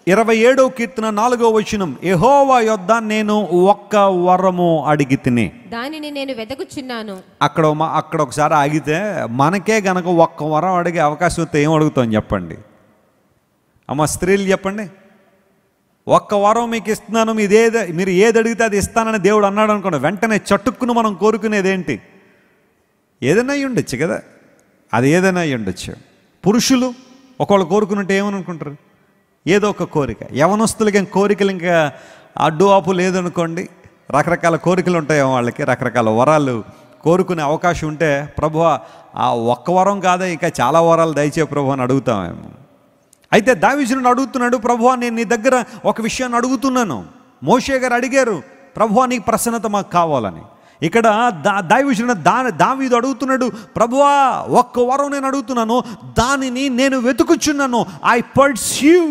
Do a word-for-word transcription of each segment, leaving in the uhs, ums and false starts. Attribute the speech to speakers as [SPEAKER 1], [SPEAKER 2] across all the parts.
[SPEAKER 1] ఇరవై ఏడవ కీర్తన నాలుగో వచనం, యెహోవా యొద్ద నేను ఒక్క వరము అడిగి తిని
[SPEAKER 2] దానిని నేను వెదకుచున్నాను.
[SPEAKER 1] అక్కడ అక్కడ ఒకసారి ఆగితే మనకే గనక ఒక్క వరం అడిగే అవకాశం వస్తే ఏం అడుగుతాం చెప్పండి అమ్మ, స్త్రీలు చెప్పండి. ఒక్క వరం మీకు ఇస్తున్నాను, మీరు ఏది మీరు ఏది అడిగితే అది ఇస్తానని దేవుడు అన్నాడు అనుకోండి, వెంటనే చటుక్కును మనం కోరుకునేది ఏంటి? ఏదైనా అయ్యి ఉండొచ్చు కదా, అది ఏదైనా అయ్యి ఉండొచ్చు. పురుషులు ఒకళ్ళు కోరుకున్నట్టు ఏమని అనుకుంటారు? ఏదో ఒక కోరిక. యవనస్తులకి కోరికలు ఇంకా అడ్డు ఆపు లేదనుకోండి, రకరకాల కోరికలు ఉంటాయి వాళ్ళకి, రకరకాల వరాలు కోరుకునే అవకాశం ఉంటే, ప్రభువా ఆ ఒక్క వరం కాదా ఇంకా చాలా వరాలు దయచే ప్రభు అని అడుగుతామేమో. అయితే దావీదును అడుగుతున్నాడు, ప్రభువా నేను నీ దగ్గర ఒక విషయాన్ని అడుగుతున్నాను. మోషే గారు అడిగారు, ప్రభువా నీకు ప్రసన్నత మాకు కావాలని. ఇక్కడ దా దావీదును దా దావీదు అడుగుతున్నాడు, ప్రభువా ఒక్క వరం నేను అడుగుతున్నాను, దానిని నేను వెతుకుచున్నాను. ఐ పర్స్యూ,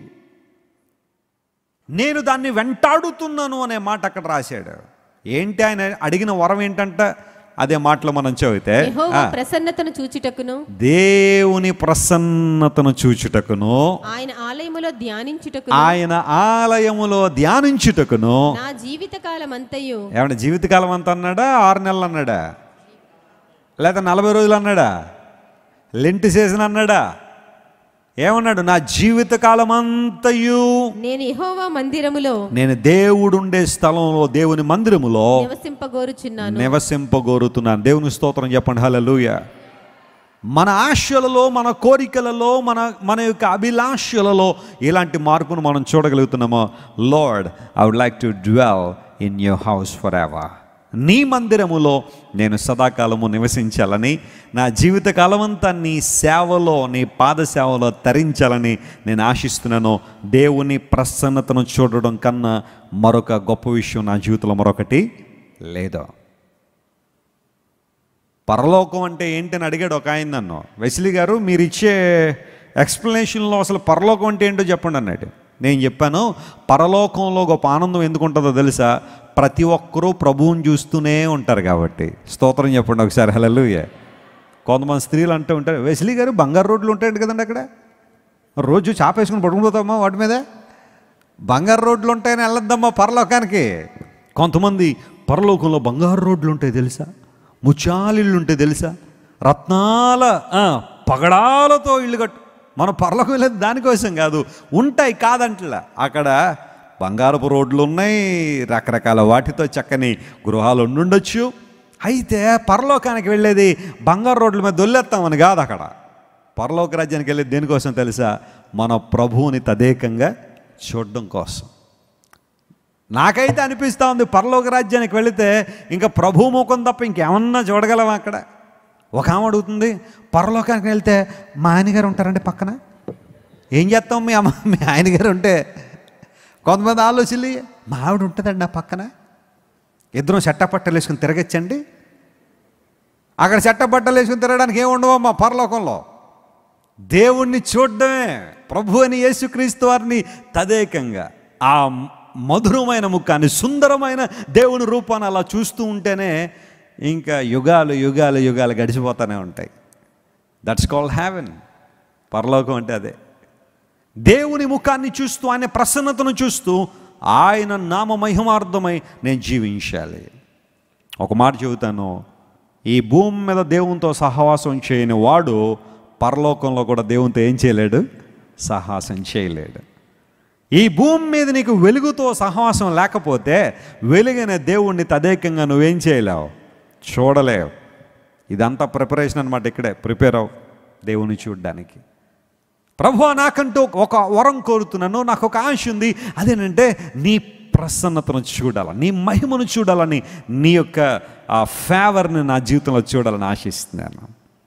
[SPEAKER 1] నేను దాన్ని వెంటాడుతున్నాను అనే మాట అక్కడ రాశాడు. ఏంటి ఆయన అడిగిన వరం ఏంటంట? అదే మాటలో మనం చదివితే,
[SPEAKER 2] యెహోవా ప్రసన్నతను చూచుటకును,
[SPEAKER 1] దేవుని ప్రసన్నతను చూచుటకును,
[SPEAKER 2] ఆయన ఆలయములో ధ్యానించుటకును,
[SPEAKER 1] ఆయన ఆలయములో ధ్యానించుటకును.
[SPEAKER 2] నా జీవిత కాలం అంతయు.
[SPEAKER 1] ఏమన్నా జీవితకాలం అంత అన్నాడా? ఆరు నెలలు అన్నాడా? లేదా నలభై రోజులు అన్నాడా? లెంట్ సీజన్ అన్నాడా? ఏమన్నాడు? నా జీవితకాలం అంతయు
[SPEAKER 2] నేను యెహోవా మందిరములో,
[SPEAKER 1] నేను దేవుడు ఉండే స్థలంలో, దేవుని మందిరములో
[SPEAKER 2] నివసింపగోరుచున్నాను
[SPEAKER 1] నివసింపగోరుతున్నాను. దేవుని స్తోత్రం చెప్పండి, హల్లెలూయా. మన ఆశలలో, మన కోరికలలో, మన మన యొక్క అభిలాషలలో ఇలాంటి మార్పును మనం చూడగలుగుతున్నామో. Lord, I would like to dwell in your house forever. నీ మందిరములో నేను సదాకాలము నివసించాలని, నా జీవితకాలం అంతా నీ సేవలో, నీ పాద సేవలో తరించాలని నేను ఆశిస్తున్నాను. దేవుని ప్రసన్నతను చూడడం కన్నా మరొక గొప్ప విషయం నా జీవితంలో మరొకటి లేదు. పరలోకం అంటే ఏంటని అడిగాడు ఒక ఆయన నన్ను. వెస్లీ గారు మీరు ఇచ్చే ఎక్స్ప్లెనేషన్లో అసలు పరలోకం అంటే ఏంటో చెప్పండి అన్నాడు. నేను చెప్పాను, పరలోకంలో గొప్ప ఆనందం ఎందుకు ఉంటుందో తెలుసా? ప్రతి ఒక్కరూ ప్రభువుని చూస్తూనే ఉంటారు కాబట్టి. స్తోత్రం చెప్పండి ఒకసారి, హల్లెలూయా. కొంతమంది స్త్రీలు అంటూ ఉంటారు, వెస్లీ గారు బంగారు రోడ్లు ఉంటాయండి కదండి అక్కడ, రోజు చాపేసుకుని పడుకుపోతామా వాటి మీద? బంగారు రోడ్లు ఉంటాయని వెళ్ళొద్దమ్మా పరలోకానికి. కొంతమంది పరలోకంలో బంగారు రోడ్లు ఉంటాయి తెలుసా, ముత్యాలిళ్ళు ఉంటాయి తెలుసా, రత్నాల పగడాలతో ఇల్లు కట్టు. మనం పరలోకం వెళ్ళేది దానికోసం కాదు, ఉంటాయి కాదంటలా. అక్కడ బంగారపు రోడ్లు ఉన్నాయి, రకరకాల వాటితో చక్కని గృహాలు ఉండుండొచ్చు. అయితే పరలోకానికి వెళ్ళేది బంగారు రోడ్ల మీద దొల్లేస్తామని కాదు. అక్కడ పరలోక రాజ్యానికి వెళ్ళేది దేనికోసం తెలుసా? మన ప్రభువుని తదేకంగా చూడడం కోసం. నాకైతే అనిపిస్తూ ఉంది, పరలోక రాజ్యానికి వెళితే ఇంకా ప్రభు ముఖం తప్ప ఇంకేమన్నా చూడగలం అక్కడ. ఒక ఆమె అడుగుతుంది, పరలోకానికి వెళ్తే మా ఆయనగారు ఉంటారండి పక్కన, ఏం చేస్తాం మీ అమ్మ మీ ఆయనగారు ఉంటే? కొంతమంది ఆలోచనలు, మా ఆవిడ ఉంటుందండి నా పక్కన, ఇద్దరం చెట్టపట్టలు వేసుకుని తిరగచ్చండి. అక్కడ చెట్టపట్టలు వేసుకుని తిరగడానికి ఏమి ఉండవమ్మా పరలోకంలో. దేవుణ్ణి చూడడమే, ప్రభు అని యేసుక్రీస్తు వారిని తదేకంగా ఆ మధురమైన ముఖాన్ని, సుందరమైన దేవుని రూపాన్ని అలా చూస్తూ ఉంటేనే ఇంకా యుగాలు యుగాలు యుగాలు గడిచిపోతూనే ఉంటాయి. That's called heaven. పరలోకం అంటే అదే. దేవుని ముఖాన్ని చూస్తూ, ఆయన ప్రసన్నతను చూస్తూ, ఆయన నామ మహిమార్థమై నేను జీవించాలి. ఒక మాట చెబుతాను, ఈ భూమి మీద దేవునితో సహవాసం చేయని వాడు పరలోకంలో కూడా దేవునితో ఏం చేయలేడు? సహవాసం చేయలేడు. ఈ భూమి మీద నీకు వెలుగుతో సహవాసం లేకపోతే వెలుగైన దేవుణ్ణి తదేకంగా నువ్వేం చేయలేవు, చూడలేవు. ఇదంతా ప్రిపరేషన్ అనమాట. ఇక్కడే ప్రిపేర్ అవు దేవుని చూడడానికి. ప్రభువా నాకంటూ ఒక వరం కోరుతున్నాను, నాకు ఒక ఆశ ఉంది, అదేంటంటే నీ ప్రసన్నతను చూడాలని, నీ మహిమను చూడాలని, నీ యొక్క ఆ ఫేవర్ని నా జీవితంలో చూడాలని ఆశిస్తున్నాను.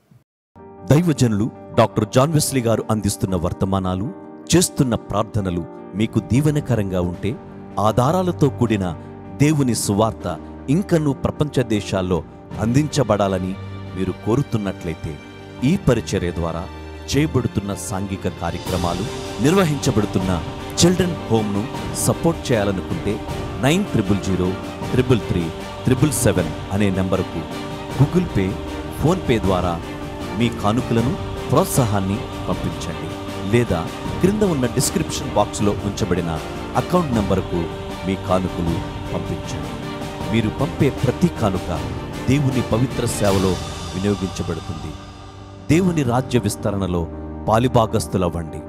[SPEAKER 3] దైవజనులు డాక్టర్ జాన్ వెస్లీ గారు అందిస్తున్న వర్తమానాలు, చేస్తున్న ప్రార్థనలు మీకు దీవెనకరంగా ఉంటే, ఆధారాలతో కూడిన దేవుని సువార్త ఇంకనూ ప్రపంచ దేశాల్లో అందించబడాలని మీరు కోరుతున్నట్లయితే, ఈ పరిచర్య ద్వారా చేయబడుతున్న సాంఘిక కార్యక్రమాలు, నిర్వహించబడుతున్న చిల్డ్రన్ హోమ్ను సపోర్ట్ చేయాలనుకుంటే nine triple zero triple three triple seven అనే నెంబరుకు గూగుల్ పే, ఫోన్పే ద్వారా మీ కానుకలను, ప్రోత్సాహాన్ని పంపించండి. లేదా క్రింద ఉన్న డిస్క్రిప్షన్ బాక్స్లో ఉంచబడిన అకౌంట్ నంబరుకు మీ కానుకలు పంపించండి. మీరు పంపే ప్రతి కానుక దేవుని పవిత్ర సేవలో వినియోగించబడుతుంది. దేవుని రాజ్య విస్తరణలో పాలిభాగస్తులవ్వండి.